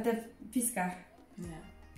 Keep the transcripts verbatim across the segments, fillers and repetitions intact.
te piska? Ne.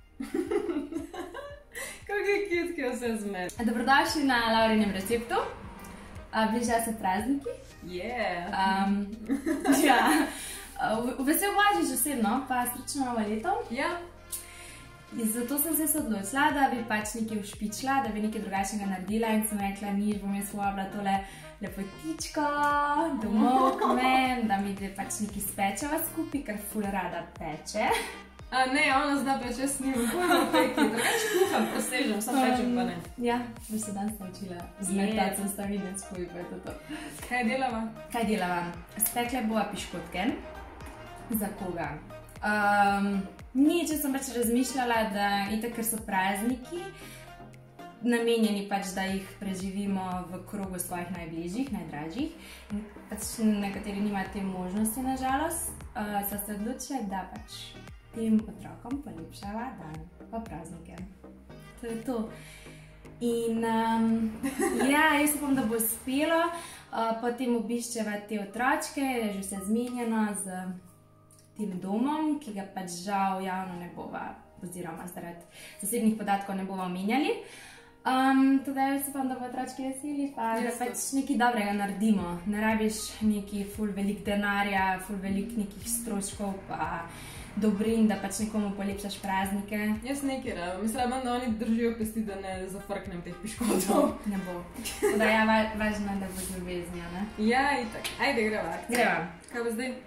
Kako je kitke vse zmed. Dobrodošli na Laurinem receptu. Bližajo se prazniki. Yeah. Um, ja. Vesel Božič osebno, pa srečno novo leto. Ja. Zato sem se odločila, da bi pač nekaj ušpičila, da bi nekaj drugačnega naredila in sem rekla, nič bom jaz povabila tole lepotičko domov k meni, da mi dve pač nekaj spečeva skupaj, ker ful rada peče. A ne, ona zna peč, jaz nimam pojma peki, drugače kuham, presežem, sam pečem pa ne. Ja, bi se danes naučila zmetati sestavinec, kuj pa je to to. Kaj delava? Kaj delava? Spekle bova piškotke. Za koga? Um, ni, če sem pač razmišljala, da itak, ker so prazniki, namenjeni pač, da jih preživimo v krogu svojih najbližjih, najdražjih. Pač nekateri nimajo te možnosti, nažalost, uh, so se odločili, da pač tem otrokom polepšava dan pa praznike. To je to. In um, ja, jaz upam, da bo uspelo, uh, potem obiščeva te otročke, je že vse zmenjeno z tem domom, ki ga pač žal javno ne bova, oziroma zaradi zasebnih podatkov ne bova omenjali. Um, tudi jaz upam, da bo otročki veseli, pa da pač nekaj dobrega naredimo. Ne rabiš neki ful velik denarja, ful velik nekih stroškov, pa dobrin, da pač nekomu polepšaš praznike. Jaz nekaj rabim. Mislim, da oni držijo pesti, da ne zafrknem teh piškotov. Ne bo. Da ja, važno, da bo z ljubeznijo, ne? Ja, itak. Ajde, greva. Greva. Kaj bo zdaj?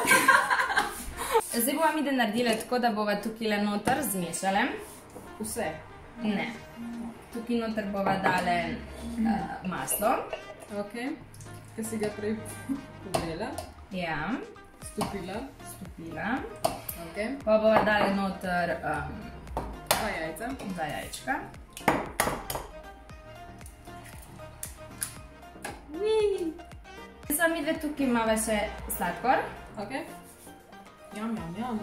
Zdaj bova mi da naredila tako, da bova tukaj noter zmešale. Vse? Ne. Tukaj noter bova dale maslo. Ok. Kaj si ga prej podela? Ja. Stopila? Stopila. Ok. Pa bova dale noter dva jajca. Dva jajčka. Zdaj mi dve tukaj imava še sladkor. Ok. Jam, jam, jam.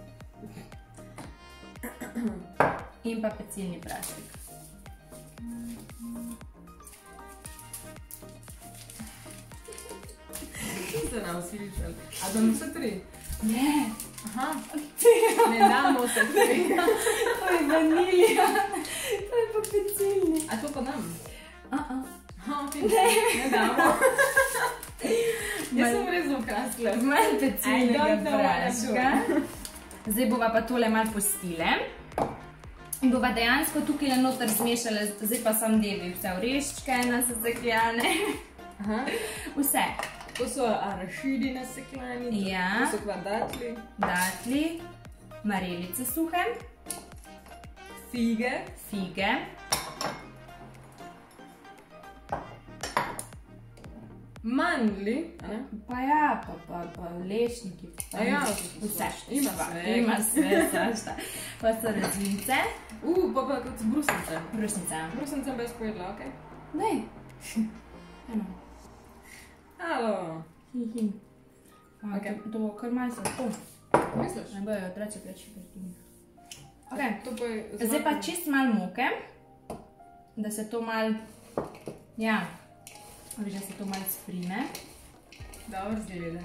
In pa pecilni prašek. Kaj se nam slišali? A dam vse tri? Ne. Aha. Ne damo vse tri. To je vanilija. To je pa pecilni. A to pa dam? A-a. Aha, ok. Ne damo. Jaz sem res ukrasla. Manj pecilnega praška. Zdaj bova pa tole malo pustile. In bova dejansko tukaj noter zmešala, zdaj pa sam devi vse oreščke nasekljane. Aha. Vse. To so arašidi nasekljani, ja. To so kva datli. Datli, marelice suhe. Fige. Fige. Mandli, a ne? Pa ja, pa, pa, pa lešniki. A ja, vse. Ima sve. Ima sve, svašta. Pa so rezvince. Uh, pa pa kot brusnice. Brusnice. Brusnice bi jaz pojedla, ok? Daj. Eno. Halo. Hi-hi. Ok. To bo kar malo se to. Misliš? Ne bojo otroci preči proti. Ok. To pa je... Zdaj pa čist malo moke, da se to malo, ja, da se to malo sprime. Dobro zgleda.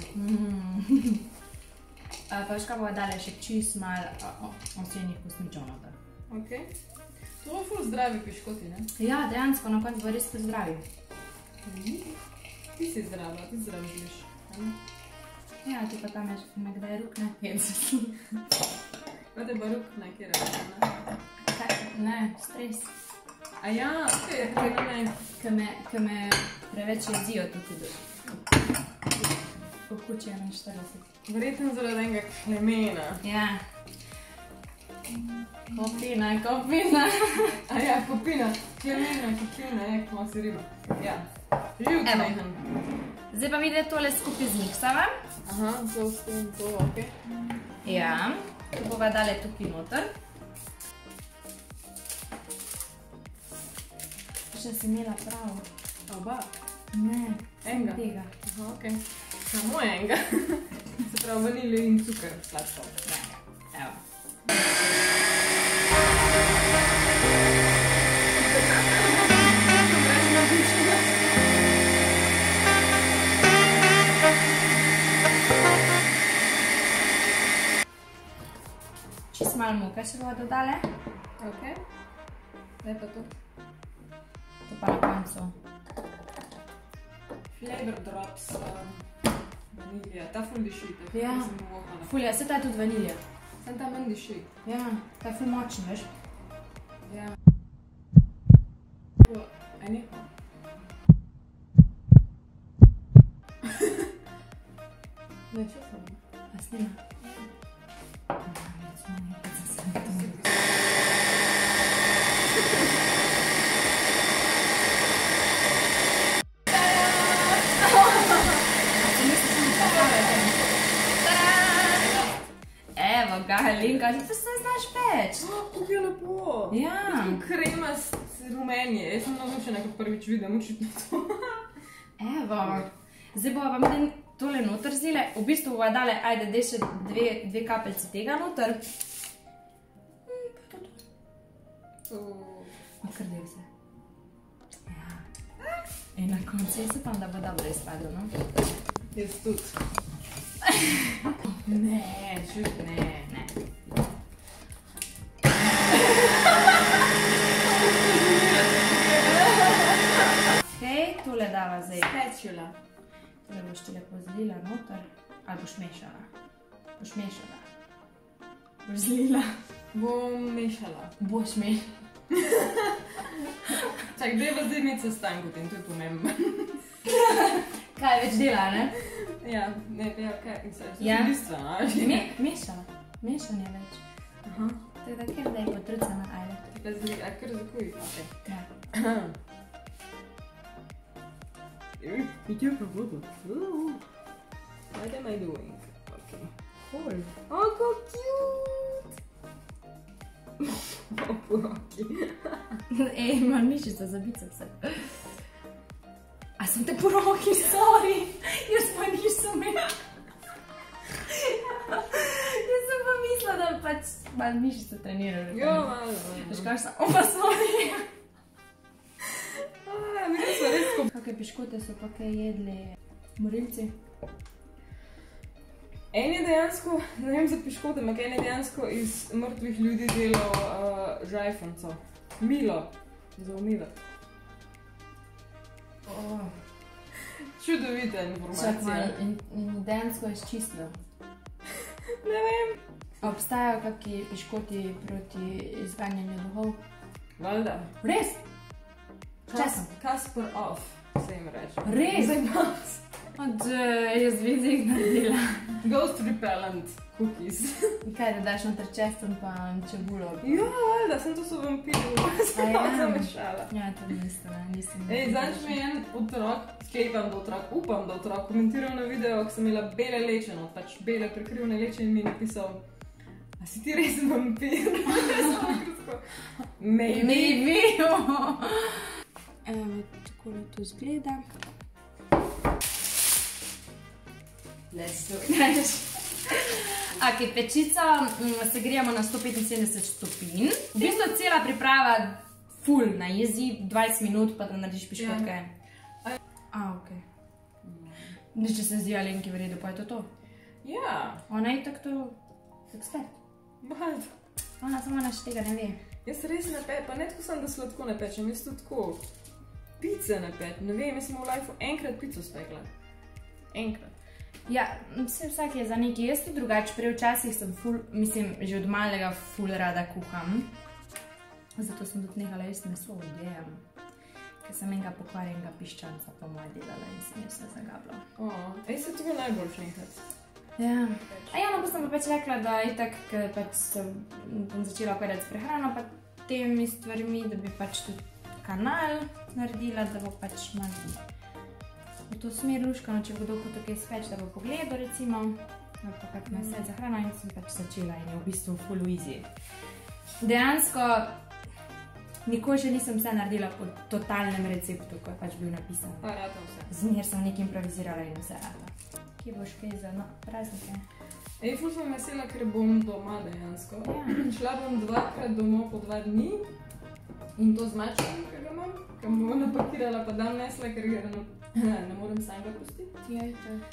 Pa veš, kaj bova dala še čist malo osebnih kosmičov noter. Ok. To bo ful zdravi piškoti, ne? Ja, dejansko, na koncu bo res pozdravi. Ti si zdrava, ti zdravi zliš. Ja, ti pa tam me kdaj ruk ne pjec. Pa te pa ruk nekaj reče, ne? Ne, stres. A ja, kaj je, kaj ne? Kaj me preveč jezijo tukaj. Po kući enainštirideset. Verjetno zaradi enega klemena. Ja. Kopina, kopina. A ja, kopina. Klemena, kopina, je, kma si riba. Ja. Živ kmehan. Zdaj pa mi da tole skupaj zmiksava. Aha, to s tem, to, ok. Ja. To bova dale tukaj noter. Še si imela prav. Oba? Ne. Enga? Tega. Aha, ok. Samo enga. Se pravi vanilje in cukor sladko. Ja. Evo. malo moke še bomo dodali. Ok. Zdaj pa to. To pa na koncu. Flavor drops vanilija. Ta ful diši, tako Ja. sem uvohala. Fulja, se ta je tudi vanilija. Sem ta manj diši. Ja, ta je ful močen, veš. Ja. Aj ne? Ne, če sem. A snima? Evo ga, Helenka, ti to se znaš peč. Kako je lepo. Ja. Kremast rumenje. Jaz sem navdušena, ko prvič vidim očitno to. Evo. Zdaj bova vam den tole noter zile. V bistvu bova dale, ajde, dej še dve, dve kapelci tega noter. Ma kar del se. Ja. In na koncu jaz upam, da bo dobro izpadlo, no? Jaz tudi. Ne, čut ne. Ne. Okej, tole dava zdaj. Spečula. Tole boš ti lepo zlila noter. Ali boš mešala? Boš mešala. Boš zlila. Bom mešala. Boš mešala. Čak, daj pa zdaj imeti sestankot in to je pomembno. Kaj več dela, ne? Ja, ne, ja, kaj, se Ja. je bistveno, a? Me, mešala. Mešanje več. Aha. Tako da kjer da je potrucana, ajde. Pa zdaj, a kar zakuj, okej. Ja. Videl pa vodo. What am I doing? Okay. Cool. Oh, kako cute! Oh, poroki. Ej, imam mišica za bicepse. A sem te poroki, sorry. Jaz pa nisem imela. Jaz sem pa mislila, da pač malo mišice treniraš. Jo, malo, Veš malo. kaj sem? Opa, sorry. A, vidim se res ko... Kakve piškote so pa kaj jedli morilci? En je dejansko, ne vem za piškote, ampak en je dejansko iz mrtvih ljudi delal uh, žajfonco. Milo. Za umilo. Oh. Čudovita Čak informacija. malo, in, in dejansko je čistilo. Ne vem. Obstajajo kakšni piškoti proti izganjanju duhov? Valjda. Res? Česem? Kasper off, se jim reče. Res? Zdaj pa Od, jaz bi jih naredila. Ghost repellent cookies. In kaj, da daš noter česen pa čebulo? Ja, valjda, sem to so vampiri A ja. zamešala. Ja, to nisem, nisem. Ej, zadnjič mi je en otrok, sklepam, da otrok, upam, da otrok, komentiral na video, ko sem imela bele leče, no, pač bele prekrivne leče in mi je napisal: a si ti res vampir? Maybe. Maybe. Evo, takole to zgleda. Let's do it. Ok, pečico mm, segrijamo na sto petinsedemdeset stopinj. V bistvu cela priprava full na easy, dvajset minut pa da narediš piškotke. A, ok. Nič, če se zdi Alenki v redu, pa je to to. Ja, Ona je tako to ekspert. valjda. Ona samo naš tega ne ve. Jaz res ne pečem, pa ne tako sem, da sladko ne pečem, jaz tudi tako pice ne pečem, ne vem, jaz sem v lifeu enkrat pico spekla. Enkrat. Ja, vse vsak je za nekaj. Jaz tudi drugače, prej včasih sem ful, mislim, že od malega ful rada kuham. Zato sem tudi nehala jesti meso od jem. Ker sem enega pokvarjenega piščanca po moje delala in sem jo vse zagabla. O, ej, se to najboljš enkrat. Ja. A ja, no pa sem pa pač rekla, da itak, ker pač sem bom začela ukvarjati s prehrano pa temi stvarmi, da bi pač tudi kanal naredila, da bo pač malo v to smer luškano, če bo kdo hotel kaj speč, da bo pogledal recimo, ali pa kak nasvet za hrano in sem pač začela in je v bistvu full easy. Dejansko nikoli še nisem vse naredila po totalnem receptu, ko je pač bil napisan. Pa rata vse. Zmer sem nekaj improvizirala in vse rata. Kje boš kaj za no, praznike? Ej, ful sem vesela, ker bom doma dejansko. Ja. Šla bom dvakrat domov po dva dni in to z mačkom, ki ga imam, ki bom napakirala pa dam nesla, ker ga ne, ne morem samega pustiti. Ja, je to.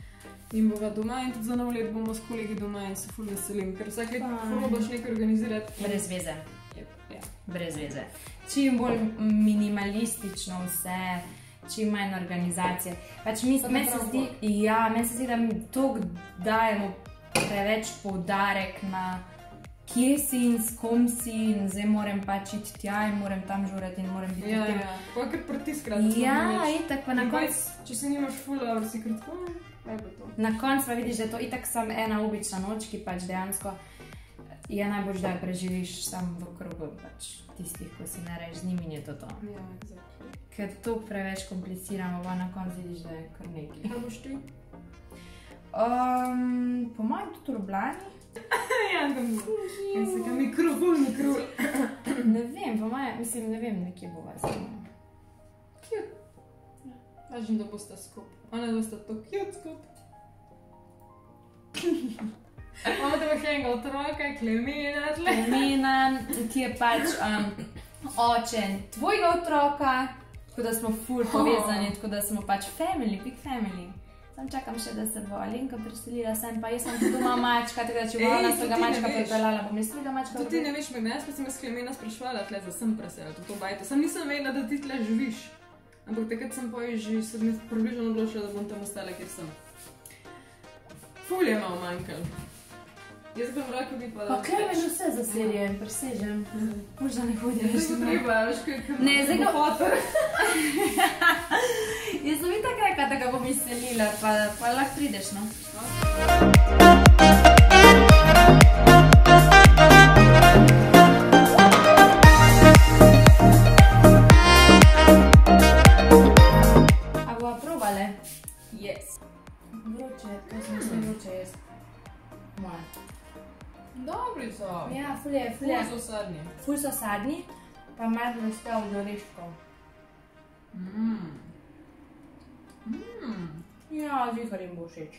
in bova doma in tudi za nov let bomo s kolegi doma in se ful veselim, ker vsak let probaš nekaj organizirati. Brez veze. Ja. Brez veze. Čim bolj minimalistično vse, čim manj organizacije. Pač mi, meni se zdi, ja, meni se zdi, da mi toliko dajemo preveč poudarek na kje si in s kom si in zdaj moram pač iti tja in moram tam žurati in moram biti Ja, tem. ja. Pa kar pritiskrat. da Ja, smo itak pa na In koncu. pač, če se nimaš ful, ali si kratko, kaj bo to? Na koncu pa vidiš, da je to itak samo ena obična noč, ki pač dejansko je najbolj, da jo preživiš sam v krogu pač tistih, ko si nareš z njimi in je to to. Ja, exactly. Ker to preveč kompliciramo, pa na koncu vidiš, da je kar nekaj. Kaj boš ti? Um, po mojem tudi v Ljubljani. Ja, tam in se ga mikrofon, mikrofon. Ne vem, po mojem, mislim, ne vem, nekje bo vas. Cute. Važno, da boste skup. Ona, da boste to cute skup. Ona, da bo še enega otroka, Klemena, tle. Klemena, ki je pač um, oče tvojega otroka, tako da smo ful povezani, tako da smo pač family, big family. Sam čakam še, da se bo Alenka preselila sem, pa jaz sem tudi doma mačka, tako da če bo ona svojega mačka pripeljala, bom jaz svojega mačka To ti ne veš, Magna, jaz pa sem jaz Klemena spraševala tle za sem preseliti v to bajto. Sam nisem vedela, da ti tle živiš. Ampak takrat sem pa že se mi približno odločila, da bom tam ostala, kjer sem. Ful je malo manjkal. Jaz bom rekel, bi pa da... Pa Klemen vse za serije, presežem. Možda ne hodi Zdaj to treba, veš, kaj Ne, zdaj ga... hoter. Jaz sem itak rekla, da ga bom izselila, pa, pa lahko prideš, no. A bova probale? Yes. Vroče, to sem vse vroče jaz. Moja. Dobri so. Ja, ful je, ful je. Ful so sadni. Ful so sadni, pa malo ste od oreškov. Mmm. Mmm. Ja, zvihar jim bo všeč.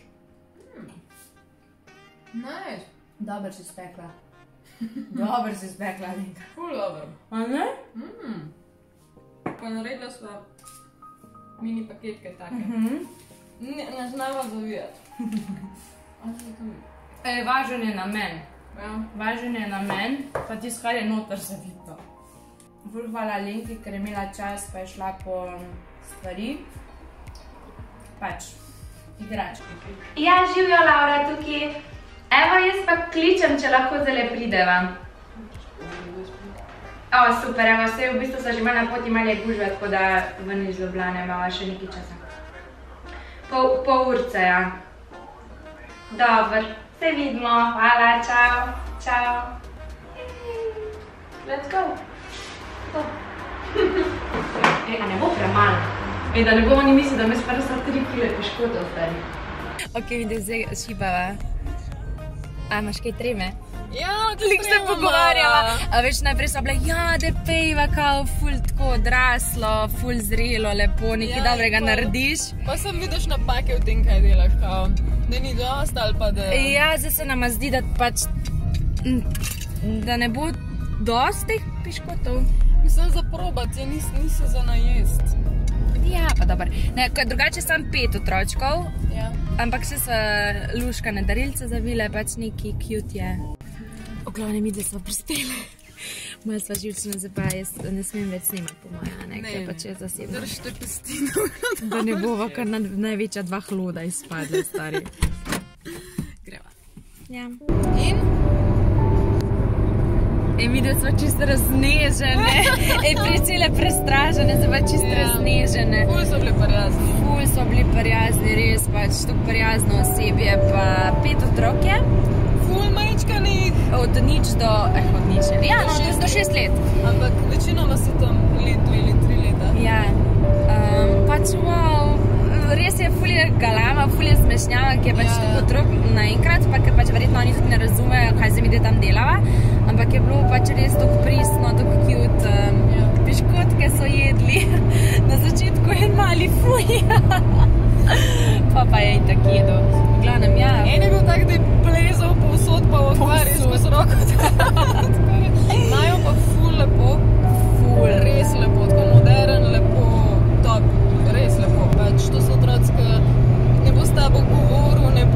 Nice. Dober si spekla. Dober si spekla, Alenka. Ful dobro. A ne? Mmm. Pa naredila sva mini paketke take. Mhm. Ne, ne znava zavijati. E, važen je namen. Ja. Važen je namen, pa tisto, kar je noter zavito. Ful hvala Alenki, ker je imela čas, pa je šla po stvari. Pač, igrački. Ja, živijo Laura tukaj. Evo, jaz pa kličem, če lahko zdaj prideva. O, super, evo, saj v bistvu so že malo na poti, malo je gužve, tako da ven iz Ljubljane imava še nekaj časa. Pol, pol urce, ja. Dober, se vidimo, hvala, čau, čau. Let's go. To. E, a ne bo premalo? E, da ne bo oni mislili, da me spara sta tri kile piškotov stari. Ok, vidim, zdaj šibava. A, imaš kaj treme? Ja, Lik se pogovarjala. A veš, najprej so bile, ja, da pejva, kao, ful tako odraslo, ful zrelo, lepo, nekaj dobrega narediš. Pa sem vidiš napake v tem, kaj delaš, kao. Da ni dost ali pa da... Ja, zdaj se nama zdi, da pač, da ne bo dost teh piškotov. Mislim za probat, ja niso za najest. Ja, pa dober. Ne, drugače sam pet otročkov, Ja. ampak še so luškane darilce zavile, pač neki cute je. V glavnem mi, da smo prispeli. Malo sva živčna, zdaj pa jaz ne smem več snimati po moja, ne, ker pač je zasebno. Držite pestino. Da ne bova kar največja dva hloda izpadla, stari. Greva. Ja. In? E, mi da smo čisto raznežene, e, pricele prestražene, zdaj pa čisto Ja. raznežene. Ful so bili prijazni. Ful so bili prijazni, res pač, tako prijazno osebje, pa pet otrok je. Ful majčkanih. Od nič do, eh, od nič, ja, no, šest do šest let. Ampak večinoma so tam let, dve ali tri leta. Ja, um, pač wow, res je ful je galama, ful je smešnjava, ki je pač Ja. tako otrok naenkrat, pa ker pač verjetno oni tudi ne razumejo, kaj se mi da tam delava, ampak je bilo pač res tako pristno, tako cute, um, Ja. piškotke so jedli, na začetku en mali fuj, pa pa je itak jedel. V glavnem, ja. En je bil tak, da je plezal povsod pa v akvarij skozi roko. Najo pa ful lepo. Ful. Res lepo, tako modern, lepo, top, res lepo. Pač to so otroci, ki ne bo s tabo govoril, ne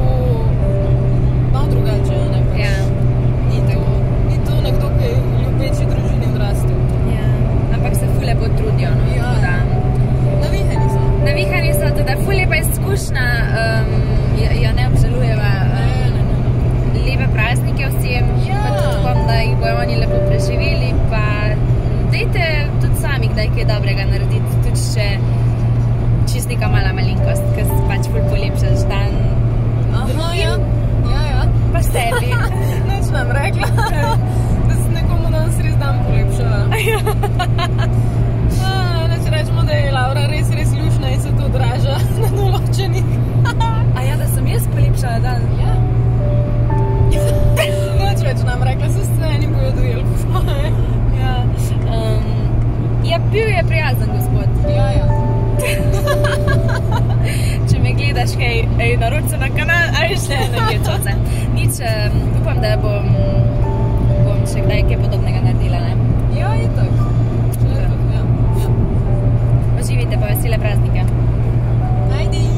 Da si nekomu danes res dan polepšala. Neč rečemo, da je Laura res, res ljušna in se to odraža na določenih. A ja, da sem jaz polepšala dan? Ja. Neč več nam rekla, so sceni bojo dojeli. Ja. Um, ja, bil je prijazen gospod. Ja, ja. Če me gledaš kaj, ej, naroč se na kanal, a veš ne, ne je čoce. Nič, um, upam, da bom, bom še kdaj kaj podobnega naredila, ne? Ja, je tak. Ja, ja. Uživite pa vesele praznike. Ajde.